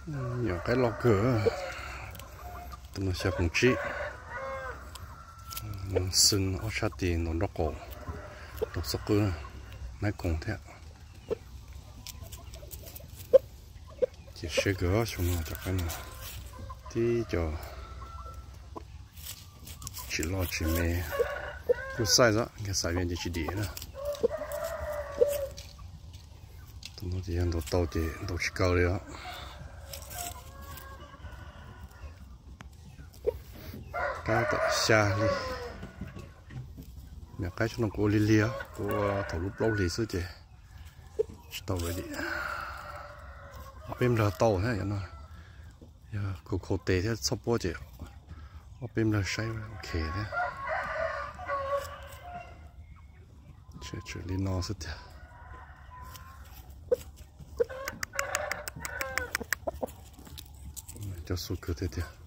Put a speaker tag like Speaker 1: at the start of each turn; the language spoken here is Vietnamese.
Speaker 1: Nhỏ cái lò cửa tụi nó sẽ cùng chị sưng ở sát tiền nó đọc cổ đọc sọc cơ mấy cùng thế chỉ sẽ gỡ xuống nó cho cái này thì cho chỉ lo chỉ mê cứ sai đó cái sai viên chỉ đi nữa tụi nó chỉ ăn đồ tàu thì đồ chỉ cao đấy á cái tại xa đi nhà cái chúng nó có lia có thầu lúc lâu thì xưa chứ tàu rồi đi ở bên là tàu thế nó giờ cô tê thế sắp bao giờ ở bên là say ok thế chơi đi nó sẽ thế cho số cơ thế